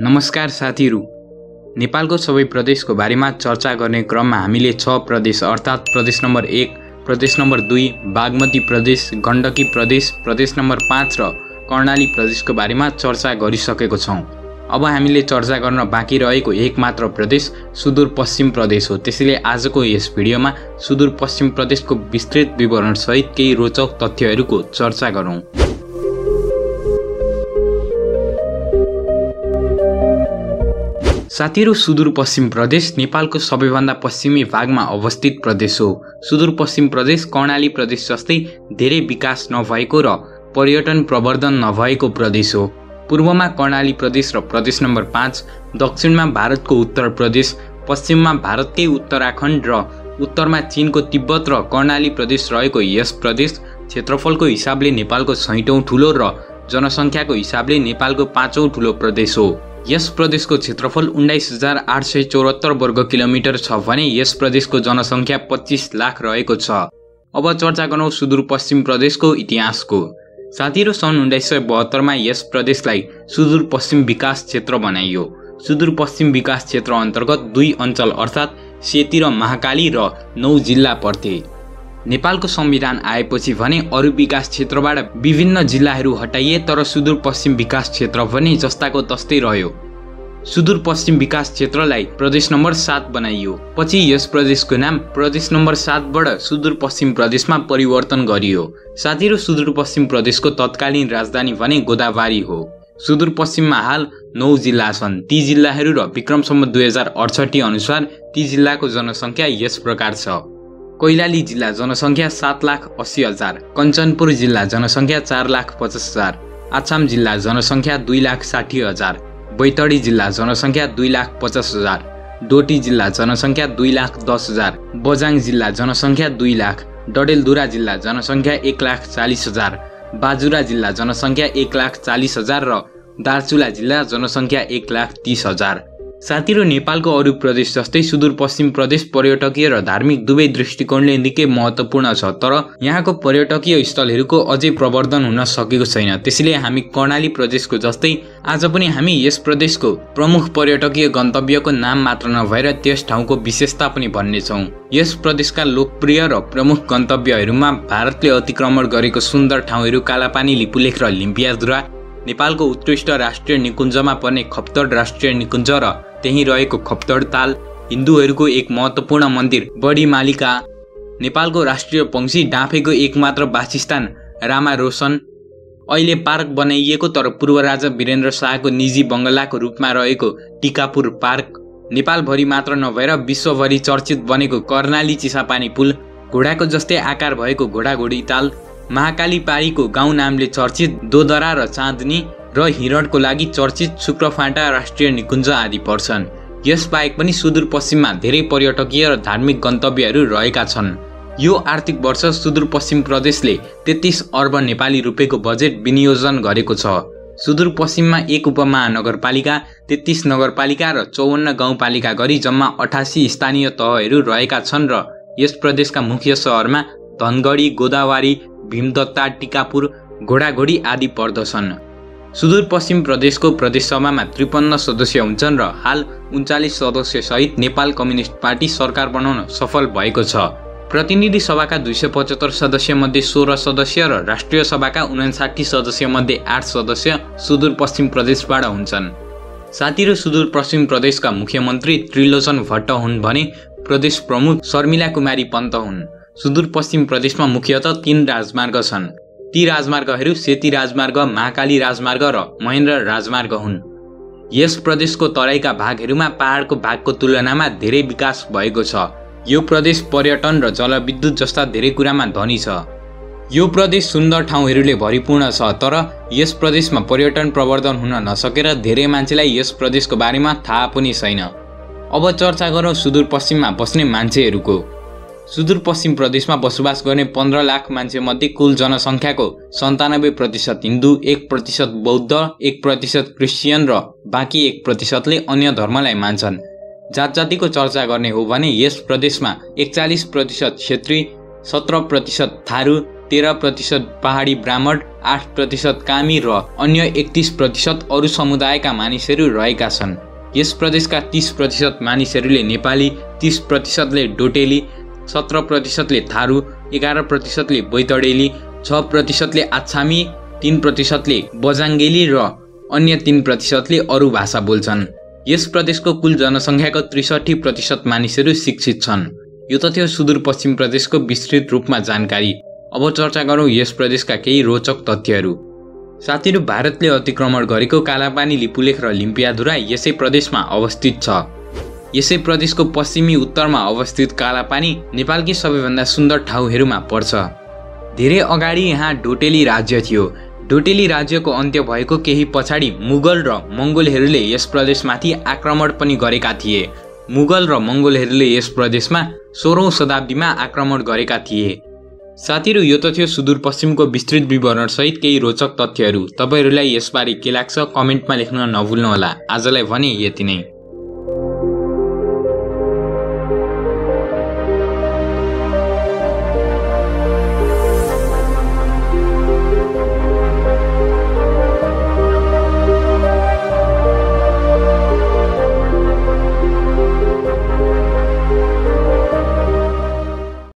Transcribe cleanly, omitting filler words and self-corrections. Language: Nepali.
नमस्कार साथीहरू, नेपालको सबै प्रदेशको बारेमा चर्चा गर्ने क्रममा हामीले 6 प्रदेश अर्थात् प्रदेश नम्बर 1, प्रदेश नम्बर 2, बागमती प्रदेश, गण्डकी प्रदेश, प्रदेश नम्बर 5 र कर्णाली प्रदेशको बारेमा चर्चा गरिसकेको छौं। अब हामीले चर्चा गर्न बाँकी रहेको एकमात्र प्रदेश सुदूरपश्चिम प्रदेश हो। त्यसैले आजको यस भिडियोमा सुदूरपश्चिम प्रदेशको विस्तृत विवरण सहित केही रोचक तथ्यहरूको चर्चा गरौँ। साथीहरू, सुदूरपश्चिम प्रदेश नेपालको सबैभन्दा पश्चिमी भागमा अवस्थित प्रदेश हो। सुदूरपश्चिम प्रदेश कर्णाली प्रदेश जस्तै धेरै विकास नभएको र पर्यटन प्रवर्धन नभएको प्रदेश हो। पूर्वमा कर्णाली प्रदेश र प्रदेश नम्बर 5, दक्षिणमा भारतको उत्तर प्रदेश, पश्चिममा भारतकै उत्तराखण्ड र उत्तरमा चीनको तिब्बत र कर्णाली प्रदेश रहेको यस प्रदेश क्षेत्रफलको हिसाबले नेपालको 6औं ठुलो र जनसङ्ख्याको हिसाबले नेपालको 5औं ठुलो प्रदेश हो। यस प्रदेशको क्षेत्रफल 19,874 वर्ग किलोमिटर छ भने यस प्रदेशको जनसङ्ख्या 25 लाख रहेको छ। अब चर्चा गरौँ सुदूरपश्चिम प्रदेशको इतिहासको। साथीहरू, सन् 1972 मा यस प्रदेशलाई सुदूरपश्चिम विकास क्षेत्र बनाइयो। सुदूरपश्चिम विकास क्षेत्र अन्तर्गत 2 अञ्चल अर्थात् सेती र महाकाली र 9 जिल्ला पर्थे। नेपालको संविधान आएपछि भने अरू विकास क्षेत्रबाट विभिन्न जिल्लाहरू हटाइए, तर सुदूरपश्चिम विकास क्षेत्र भने जस्ताको तस्तै रह्यो। सुदूरपश्चिम विकास क्षेत्रलाई प्रदेश नम्बर 7 बनाइयो। पछि यस प्रदेशको नाम प्रदेश नम्बर 7 बाट सुदूरपश्चिम प्रदेशमा परिवर्तन गरियो। साथीहरू, सुदूरपश्चिम प्रदेशको तत्कालीन राजधानी भने गोदावरी हो। सुदूरपश्चिममा हाल 9 जिल्ला छन्। ती जिल्लाहरू र विक्रम सम्वत 2068 अनुसार ती जिल्लाको जनसङ्ख्या यस प्रकार छ। कैलाली जिल्ला जनसङ्ख्या 7,80,000, कञ्चनपुर जिल्ला जनसङ्ख्या 4,50,000, आछाम जिल्ला जनसङ्ख्या 2,60,000, बैतडी जिल्ला जनसङ्ख्या 2,50,000, डोटी जिल्ला जनसङ्ख्या 2,10,000, बझाङ जिल्ला जनसङ्ख्या 2 लाख, डडेलधुरा जिल्ला जनसङ्ख्या 1,40,000, बाजुरा जिल्ला जनसङ्ख्या 1,40,000 र दार्चुला जिल्ला जनसङ्ख्या 1,30,000। साथीहरू, नेपालको अरू प्रदेश जस्तै सुदूरपश्चिम प्रदेश पर्यटकीय र धार्मिक दुवै दृष्टिकोणले निकै महत्त्वपूर्ण छ, तर यहाँको पर्यटकीय स्थलहरूको अझै प्रवर्धन हुन सकेको छैन। त्यसैले हामी कर्णाली प्रदेशको जस्तै आज पनि हामी यस प्रदेशको प्रमुख पर्यटकीय गन्तव्यको नाम मात्र नभएर त्यस ठाउँको विशेषता पनि भन्नेछौँ। यस प्रदेशका लोकप्रिय र प्रमुख गन्तव्यहरूमा भारतले अतिक्रमण गरेको सुन्दर ठाउँहरू कालापानी, लिपुलेख र लिम्पियाधुरा, नेपालको उत्कृष्ट राष्ट्रिय निकुञ्जमा पर्ने खप्तड राष्ट्रिय निकुञ्ज र त्यही रहेको खप्तड ताल, हिन्दूहरूको एक महत्त्वपूर्ण मन्दिर बडीमालिका, नेपालको राष्ट्रिय पंक्षी डाँफेको एकमात्र वासस्थान रामा रोशन, अहिले पार्क बनाइएको तर पूर्व राजा वीरेन्द्र शाहको निजी बङ्गलाको रूपमा रहेको टिकापुर पार्क, नेपालभरि मात्र नभएर विश्वभरि चर्चित बनेको कर्णाली चिसापानी पुल, घोडाको जस्तै आकार भएको घोडाघोडी ताल, महाकाली पारीको गाउँ नामले चर्चित दोदरा र चाँदनी र हिरणको लागि चर्चित शुक्रफाँटा राष्ट्रिय निकुञ्ज आदि पर्छन्। यसबाहेक पनि सुदूरपश्चिममा धेरै पर्यटकीय र धार्मिक गन्तव्यहरू रहेका छन्। यो आर्थिक वर्ष सुदूरपश्चिम प्रदेशले 33 अर्ब नेपाली रुपियाँको बजेट विनियोजन गरेको छ। सुदूरपश्चिममा 1 उपमहानगरपालिका, 33 नगरपालिका र 54 गाउँपालिका गरी जम्मा 88 स्थानीय तहहरू रहेका छन् र यस प्रदेशका मुख्य सहरमा धनगढी, गोदावरी, भीमदत्ता, टिकापुर, घोडाघोडी आदि पर्दछन्। सुदूरपश्चिम प्रदेशको प्रदेशसभामा 53 सदस्य हुन्छन् र हाल 39 सदस्य सहित नेपाल कम्युनिस्ट पार्टी सरकार बनाउन सफल भएको छ। प्रतिनिधि सभाका 275 सदस्य मध्ये 16 सदस्य र राष्ट्रिय सभाका 59 सदस्य मध्ये 8 सदस्य सुदूरपश्चिम प्रदेशबाट हुन्छन्। साथीहरू, सुदूरपश्चिम प्रदेशका मुख्यमन्त्री त्रिलोचन भट्ट हुन् भने प्रदेश प्रमुख शर्मिला कुमारी पन्त हुन्। सुदूरपश्चिम प्रदेशमा मुख्यतः 3 राजमार्ग छन्। ती राजमार्गहरू सेती राजमार्ग, महाकाली राजमार्ग र महेन्द्र राजमार्ग हुन्। यस प्रदेशको तराईका भागहरूमा पहाडको भागको तुलनामा धेरै विकास भएको छ। यो प्रदेश पर्यटन र जलविद्युत जस्ता धेरै कुरामा धनी छ। यो प्रदेश सुन्दर ठाउँहरूले भरिपूर्ण छ, तर यस प्रदेशमा पर्यटन प्रवर्धन हुन नसकेर धेरै मान्छेलाई यस प्रदेशको बारेमा थाहा पनि छैन। अब चर्चा गरौँ सुदूरपश्चिममा बस्ने मान्छेहरूको। सुदूरपश्चिम प्रदेशमा बसोबास गर्ने 15 लाख मान्छे मध्ये कुल जनसङ्ख्याको 97% हिन्दू, 1% बौद्ध, 1% क्रिस्चियन र बाँकी 1%ले अन्य धर्मलाई मान्छन्। जात जातिको चर्चा गर्ने हो भने यस प्रदेशमा 41% क्षेत्री, 17% थारू, 13% पहाडी ब्राह्मण, 8% कामी र अन्य 31% अरू समुदायका मानिसहरू रहेका छन्। यस प्रदेशका 30% मानिसहरूले नेपाली, 30%ले डोटेली, 17%ले थारू, 11%ले बैतडेली, 6%ले आछामी, 3%ले बजाङ्गेली र अन्य 3%ले अरू भाषा बोल्छन्। यस प्रदेशको कुल जनसङ्ख्याको 63% मानिसहरू शिक्षित छन्। यो त थियो सुदूरपश्चिम प्रदेशको विस्तृत रूपमा जानकारी। अब चर्चा गरौँ यस प्रदेशका केही रोचक तथ्यहरू। साथीहरू, भारतले अतिक्रमण गरेको कालापानी, लिपुलेख र लिम्पियाधुरा यसै प्रदेशमा अवस्थित छ। यसै प्रदेशको पश्चिमी उत्तरमा अवस्थित कालापानी नेपालकी सबैभन्दा सुन्दर ठाउँहरूमा पर्छ। धेरै अगाडि यहाँ डोटेली राज्य थियो। डोटेली राज्यको अन्त्य भएको केही पछाडि मुगल र मङ्गोलहरूले यस प्रदेशमाथि आक्रमण पनि गरेका थिए। मुगल र मङ्गोलहरूले यस प्रदेशमा 16औं शताब्दीमा आक्रमण गरेका थिए। साथीहरू, यो त थियो सुदूरपश्चिमको विस्तृत विवरणसहित केही रोचक तथ्यहरू। तपाईहरूलाई यसबारे के लाग्छ कमेन्टमा लेख्न नभुल्नुहोला। आजलाई भने यति नै।